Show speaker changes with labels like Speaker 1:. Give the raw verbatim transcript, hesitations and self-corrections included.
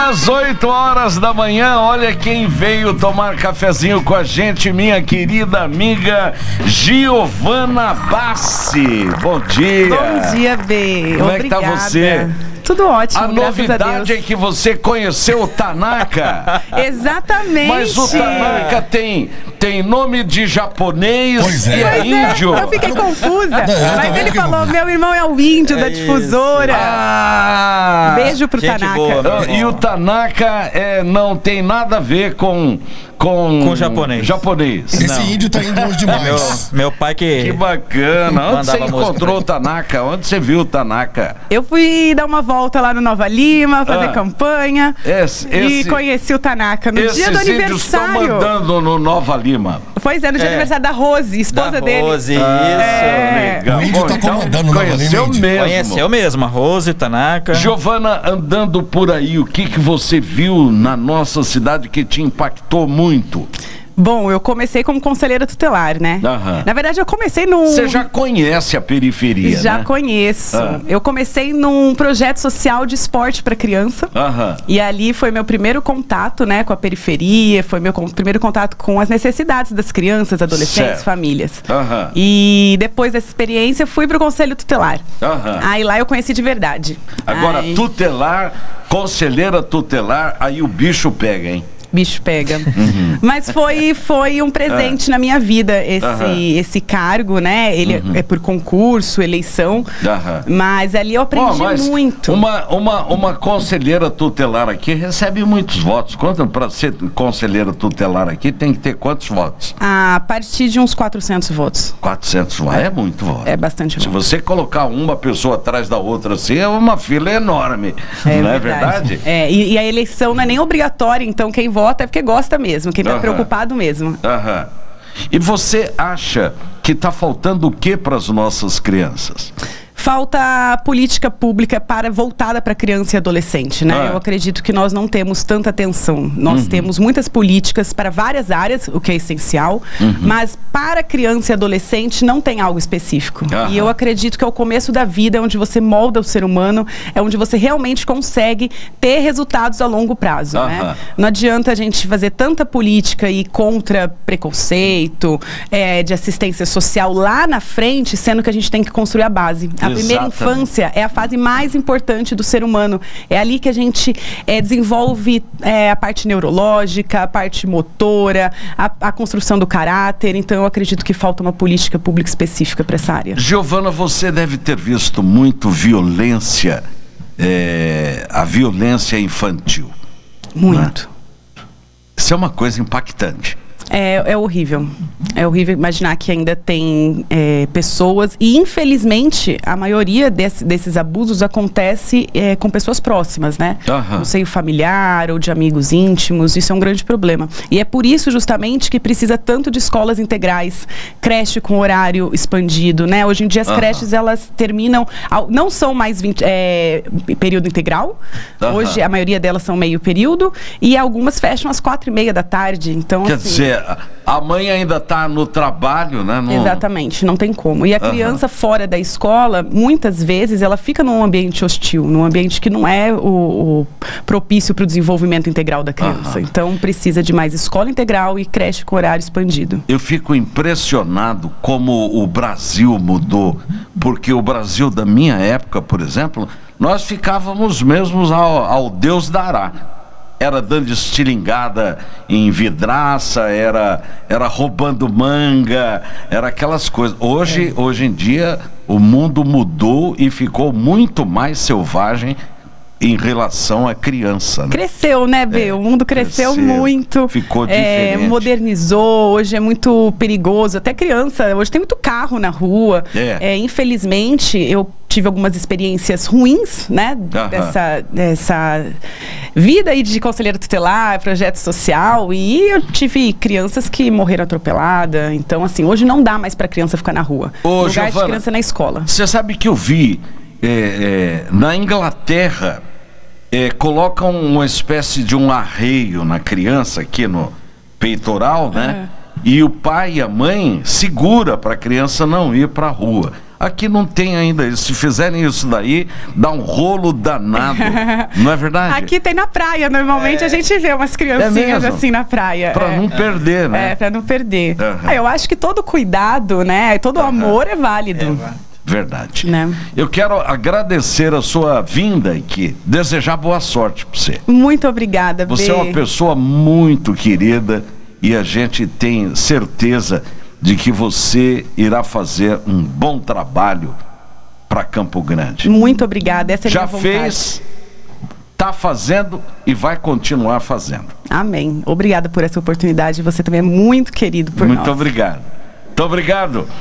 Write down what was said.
Speaker 1: às oito horas da manhã, olha quem veio tomar cafezinho com a gente, minha querida amiga Giovana Bassi. Bom dia.
Speaker 2: Bom dia, B.
Speaker 1: Como
Speaker 2: Obrigada.
Speaker 1: é que tá você?
Speaker 2: Tudo ótimo,
Speaker 1: a novidade é que você conheceu o Tanaka.
Speaker 2: Exatamente.
Speaker 1: Mas o Tanaka tem, tem nome de japonês
Speaker 3: pois
Speaker 1: e
Speaker 3: é.
Speaker 1: é
Speaker 2: Pois
Speaker 1: índio.
Speaker 2: É, eu fiquei confusa.
Speaker 3: Não, eu
Speaker 2: mas ele falou,
Speaker 3: confuso.
Speaker 2: meu irmão é o índio
Speaker 4: É
Speaker 2: da difusora.
Speaker 1: Ah,
Speaker 2: Beijo pro
Speaker 4: gente
Speaker 2: Tanaka.
Speaker 4: boa, meu irmão.
Speaker 1: E o Tanaka é, não tem nada a ver com... Com,
Speaker 4: Com japonês.
Speaker 1: japonês.
Speaker 3: Esse
Speaker 4: Não.
Speaker 3: índio tá indo longe
Speaker 4: Meu,
Speaker 3: demais.
Speaker 4: meu pai que...
Speaker 1: Que bacana. Onde você
Speaker 4: Mandava música
Speaker 1: encontrou
Speaker 4: pra
Speaker 1: o Tanaka? Onde você viu o Tanaka?
Speaker 2: Eu fui dar uma volta lá no Nova Lima, fazer
Speaker 1: Ah.
Speaker 2: campanha.
Speaker 1: Esse,
Speaker 2: E
Speaker 1: esse,
Speaker 2: conheci o Tanaka no dia do
Speaker 1: esses índios estão
Speaker 2: aniversário.
Speaker 1: mandando no Nova Lima.
Speaker 2: Pois é, no dia do
Speaker 4: É.
Speaker 2: aniversário da Rose, esposa
Speaker 4: da
Speaker 2: dele.
Speaker 4: Rose, isso.
Speaker 2: É.
Speaker 1: Legal.
Speaker 3: O índio tá
Speaker 1: então,
Speaker 3: comandando o Nova Lima,
Speaker 1: conheceu
Speaker 3: índio.
Speaker 1: mesmo.
Speaker 4: Conheceu mesmo, a Rose, Tanaka.
Speaker 1: Giovana, andando por aí, o que, que você viu na nossa cidade que te impactou muito?
Speaker 2: Bom, eu comecei como conselheira tutelar, né?
Speaker 1: Aham.
Speaker 2: Na verdade, eu comecei num...
Speaker 1: Você já conhece a periferia,
Speaker 2: Já
Speaker 1: né?
Speaker 2: conheço.
Speaker 1: Ah.
Speaker 2: Eu comecei num projeto social de esporte para criança.
Speaker 1: Aham.
Speaker 2: E ali foi meu primeiro contato, né, com a periferia, foi meu con- primeiro contato com as necessidades das crianças, adolescentes,
Speaker 1: Certo.
Speaker 2: famílias.
Speaker 1: Aham.
Speaker 2: E depois dessa experiência, fui pro Conselho Tutelar.
Speaker 1: Aham.
Speaker 2: Aí lá eu conheci de verdade.
Speaker 1: Agora,
Speaker 2: Aí,
Speaker 1: tutelar, conselheira tutelar, aí o bicho pega, hein?
Speaker 2: bicho pega.
Speaker 1: Uhum.
Speaker 2: Mas foi, foi um presente na minha vida, esse,
Speaker 1: Aham.
Speaker 2: esse cargo, né? Ele é por concurso, eleição.
Speaker 1: Aham.
Speaker 2: Mas ali eu aprendi
Speaker 1: Ó, mas
Speaker 2: muito.
Speaker 1: Uma, uma, uma conselheira tutelar aqui recebe muitos votos. Quanto para ser conselheira tutelar aqui tem que ter quantos votos?
Speaker 2: A partir de uns quatrocentos votos.
Speaker 1: quatrocentos votos. É muito voto.
Speaker 2: É bastante
Speaker 1: Se
Speaker 2: voto.
Speaker 1: você colocar uma pessoa atrás da outra assim, é uma fila enorme. Não é verdade?
Speaker 2: É, e, e a eleição não é nem obrigatória, então quem vota é porque gosta mesmo, quem tá
Speaker 1: Aham.
Speaker 2: preocupado mesmo.
Speaker 1: Aham. E você acha que está faltando o que para as nossas crianças?
Speaker 2: Falta política pública para voltada para criança e adolescente, né?
Speaker 1: Ah.
Speaker 2: Eu acredito que nós não temos tanta atenção. Nós
Speaker 1: Uhum.
Speaker 2: temos muitas políticas para várias áreas, o que é essencial,
Speaker 1: Uhum.
Speaker 2: mas para criança e adolescente não tem algo específico.
Speaker 1: Aham.
Speaker 2: E eu acredito que é o começo da vida, é onde você molda o ser humano, é onde você realmente consegue ter resultados a longo prazo,
Speaker 1: Aham.
Speaker 2: né? Não adianta a gente fazer tanta política e contra preconceito, é, de assistência social lá na frente, sendo que a gente tem que construir a base. A primeira
Speaker 1: Exatamente.
Speaker 2: infância é a fase mais importante do ser humano. É ali que a gente é, desenvolve é, a parte neurológica, a parte motora, a, a construção do caráter. Então, eu acredito que falta uma política pública específica para essa área.
Speaker 1: Giovana, você deve ter visto muito violência, é, a violência infantil.
Speaker 2: Muito.
Speaker 1: Isso é uma coisa impactante.
Speaker 2: É, é horrível. É horrível imaginar que ainda tem é, pessoas, e infelizmente a maioria desse, desses abusos acontece é, com pessoas próximas, né?
Speaker 1: Aham.
Speaker 2: No seio familiar ou de amigos íntimos, isso é um grande problema. E é por isso justamente que precisa tanto de escolas integrais, creche com horário expandido, né? Hoje em dia as
Speaker 1: Aham.
Speaker 2: creches, elas terminam, ao- não são mais vinte, é, período integral,
Speaker 1: Aham.
Speaker 2: hoje a maioria delas são meio período, e algumas fecham às quatro e meia da tarde, então
Speaker 1: Quer
Speaker 2: assim,
Speaker 1: dizer, a mãe ainda está no trabalho, né? No...
Speaker 2: exatamente, não tem como. E a
Speaker 1: Aham.
Speaker 2: criança fora da escola, muitas vezes, ela fica num ambiente hostil, num ambiente que não é o, o propício para o desenvolvimento integral da criança.
Speaker 1: Aham.
Speaker 2: Então, precisa de mais escola integral e creche com horário expandido.
Speaker 1: Eu fico impressionado como o Brasil mudou, porque o Brasil da minha época, por exemplo, nós ficávamos mesmos ao, ao Deus dará. Era dando estilingada em vidraça, era, era roubando manga, era aquelas coisas. Hoje,
Speaker 2: É.
Speaker 1: hoje em dia, o mundo mudou e ficou muito mais selvagem em relação à criança, né?
Speaker 2: Cresceu, né, B?
Speaker 1: É,
Speaker 2: o mundo cresceu,
Speaker 1: cresceu,
Speaker 2: muito.
Speaker 1: ficou
Speaker 2: é,
Speaker 1: diferente.
Speaker 2: modernizou, hoje é muito perigoso. Até criança, hoje tem muito carro na rua.
Speaker 1: É.
Speaker 2: É, infelizmente, eu tive algumas experiências ruins, né?
Speaker 1: Aham.
Speaker 2: Dessa, dessa vida aí de conselheiro tutelar, projeto social. E eu tive crianças que morreram atropeladas. Então, assim, hoje não dá mais pra criança ficar na rua.
Speaker 1: Ô,
Speaker 2: Lugar
Speaker 1: Giovana,
Speaker 2: de criança é na escola.
Speaker 1: Você sabe que eu vi é, é, na Inglaterra, é, colocam uma espécie de um arreio na criança aqui no peitoral, né? E o pai e a mãe segura para a criança não ir para a rua. Aqui não tem ainda isso. Se fizerem isso daí, dá um rolo danado. Não é verdade?
Speaker 2: Aqui tem na praia. Normalmente é. a gente vê umas criancinhas é assim na praia.
Speaker 1: Para é. não perder, né?
Speaker 2: É, para não perder.
Speaker 1: Uhum.
Speaker 2: Ah, eu acho que todo cuidado, né? Todo uhum. amor é válido.
Speaker 1: É, verdade.
Speaker 2: Né?
Speaker 1: Eu quero agradecer a sua vinda aqui. Desejar boa sorte para você.
Speaker 2: Muito obrigada,
Speaker 1: Você
Speaker 2: B.
Speaker 1: é uma pessoa muito querida e a gente tem certeza de que você irá fazer um bom trabalho para Campo Grande.
Speaker 2: Muito obrigada, essa é a
Speaker 1: Já
Speaker 2: minha vontade.
Speaker 1: fez, está fazendo e vai continuar fazendo.
Speaker 2: Amém. Obrigada por essa oportunidade. Você também é muito querido por
Speaker 1: muito
Speaker 2: nós.
Speaker 1: Muito obrigado. Muito obrigado.